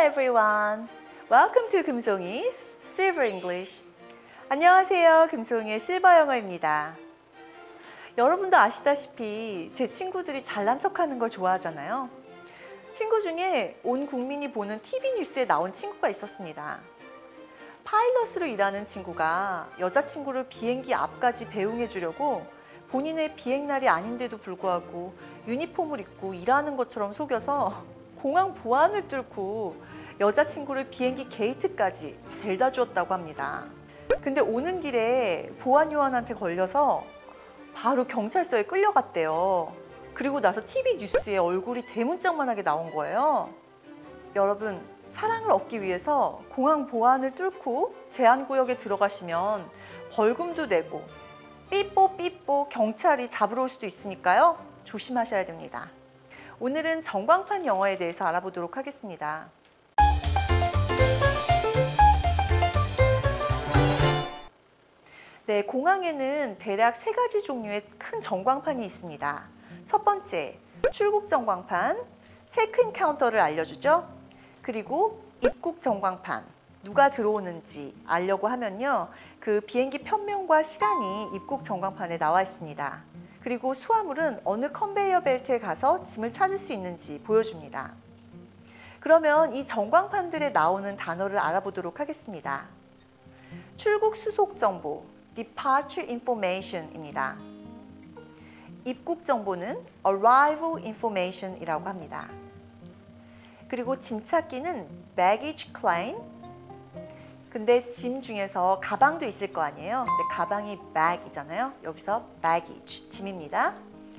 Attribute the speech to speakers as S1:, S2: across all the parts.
S1: everyone. Welcome to 금송이's Silver English. 안녕하세요. 금송이의 실버 영어입니다. 여러분도 아시다시피 제 친구들이 잘난 척하는 걸 좋아하잖아요. 친구 중에 온 국민이 보는 TV 뉴스에 나온 친구가 있었습니다. 파일럿으로 일하는 친구가 여자친구를 비행기 앞까지 배웅해 주려고 본인의 비행날이 아닌데도 불구하고 유니폼을 입고 일하는 것처럼 속여서 공항 보안을 뚫고 여자친구를 비행기 게이트까지 데려다 주었다고 합니다. 근데 오는 길에 보안 요원한테 걸려서 바로 경찰서에 끌려갔대요. 그리고 나서 TV 뉴스에 얼굴이 대문짝만하게 나온 거예요. 여러분, 사랑을 얻기 위해서 공항 보안을 뚫고 제한구역에 들어가시면 벌금도 내고 삐뽀 경찰이 잡으러 올 수도 있으니까요. 조심하셔야 됩니다. 오늘은 전광판 영어에 대해서 알아보도록 하겠습니다. 네, 공항에는 대략 3가지 종류의 큰 전광판이 있습니다. 첫 번째, 출국 전광판, 체크인 카운터를 알려주죠. 그리고 입국 전광판, 누가 들어오는지 알려고 하면요, 그 비행기 편명과 시간이 입국 전광판에 나와 있습니다. 그리고 수화물은 어느 컨베이어 벨트에 가서 짐을 찾을 수 있는지 보여줍니다. 그러면 이 전광판들에 나오는 단어를 알아보도록 하겠습니다. 출국 수속 정보, Departure Information입니다. 입국 정보는 Arrival Information이라고 합니다. 그리고 짐 찾기는 Baggage Claim. 근데 짐 중에서 가방도 있을 거 아니에요. 근데 가방이 bag이잖아요. 여기서 baggage, 짐입니다.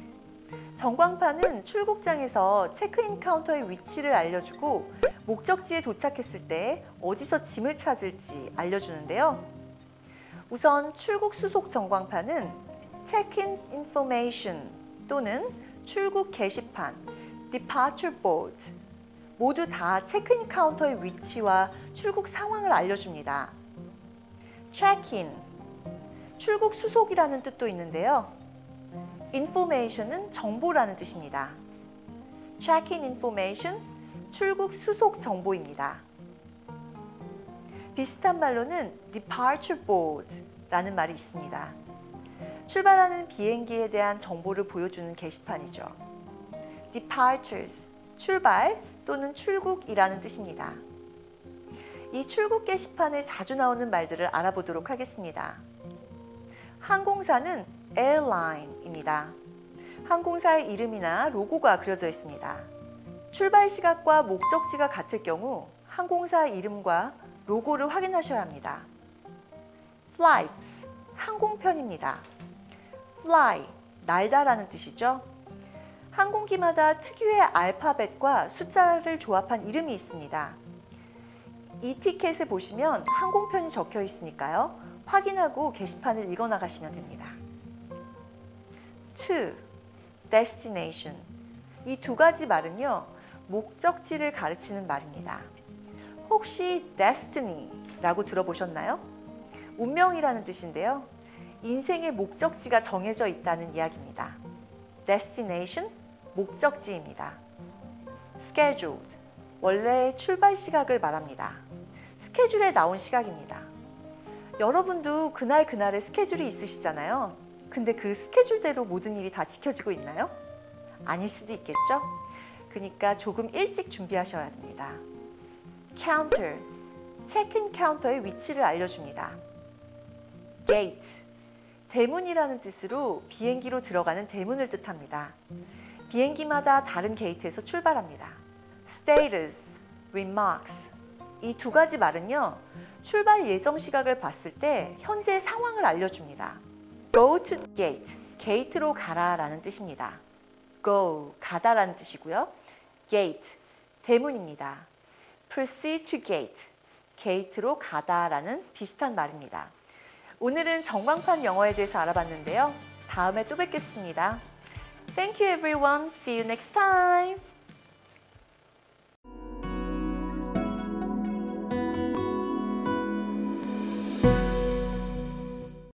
S1: 전광판은 출국장에서 체크인 카운터의 위치를 알려주고 목적지에 도착했을 때 어디서 짐을 찾을지 알려주는데요. 우선 출국 수속 전광판은 check-in information 또는 출국 게시판, departure board 모두 다 체크인 카운터의 위치와 출국 상황을 알려줍니다. check-in, 출국 수속이라는 뜻도 있는데요. information은 정보라는 뜻입니다. check-in information, 출국 수속 정보입니다. 비슷한 말로는 departure board라는 말이 있습니다. 출발하는 비행기에 대한 정보를 보여주는 게시판이죠. departures, 출발 또는 출국이라는 뜻입니다. 이 출국 게시판에 자주 나오는 말들을 알아보도록 하겠습니다. 항공사는 airline입니다. 항공사의 이름이나 로고가 그려져 있습니다. 출발 시각과 목적지가 같을 경우 항공사 이름과 로고를 확인하셔야 합니다. flights, 항공편입니다. fly, 날다라는 뜻이죠. 항공기마다 특유의 알파벳과 숫자를 조합한 이름이 있습니다. 이 티켓에 보시면 항공편이 적혀 있으니까요. 확인하고 게시판을 읽어 나가시면 됩니다. to, destination. 이 2가지 말은요, 목적지를 가르치는 말입니다. 혹시 destiny라고 들어보셨나요? 운명이라는 뜻인데요. 인생의 목적지가 정해져 있다는 이야기입니다. destination, 목적지입니다. scheduled, 원래 출발 시각을 말합니다. 스케줄에 나온 시각입니다. 여러분도 그날의 스케줄이 있으시잖아요. 근데 그 스케줄대로 모든 일이 다 지켜지고 있나요? 아닐 수도 있겠죠? 그러니까 조금 일찍 준비하셔야 합니다. counter, 체크인 카운터의 위치를 알려줍니다. gate, 대문이라는 뜻으로 비행기로 들어가는 대문을 뜻합니다. 비행기마다 다른 게이트에서 출발합니다. status, remarks, 이 2가지 말은요, 출발 예정 시각을 봤을 때 현재 상황을 알려줍니다. go to gate, 게이트로 가라 라는 뜻입니다. go, 가다 라는 뜻이고요. gate, 대문입니다. proceed to gate, 게이트로 가다 라는 비슷한 말입니다. 오늘은 전광판 영어에 대해서 알아봤는데요. 다음에 또 뵙겠습니다. Thank you everyone. See you next time.